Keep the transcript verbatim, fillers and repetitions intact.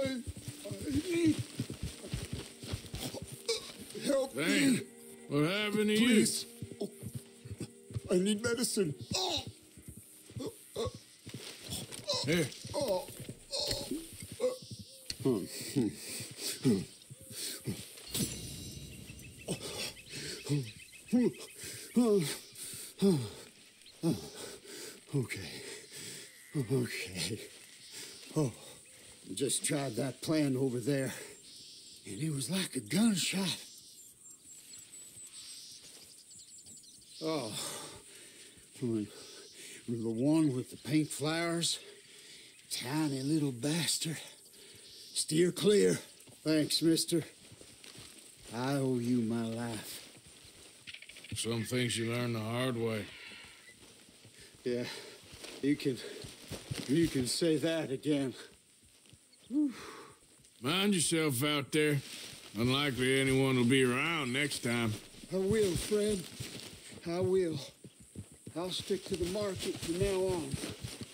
I, I need... Help Dang. me. What happened to Please. Oh, I need medicine. Oh. you? Here. Oh. Okay. Okay. Oh, just tried that plan over there, and it was like a gunshot. Oh, the one with the pink flowers, tiny little bastard. Steer clear. Thanks, mister. I owe you my life. Some things you learn the hard way. Yeah, you can, you can say that again. Whew. Mind yourself out there. Unlikely anyone will be around next time. I will, Fred. I will. I'll stick to the market from now on.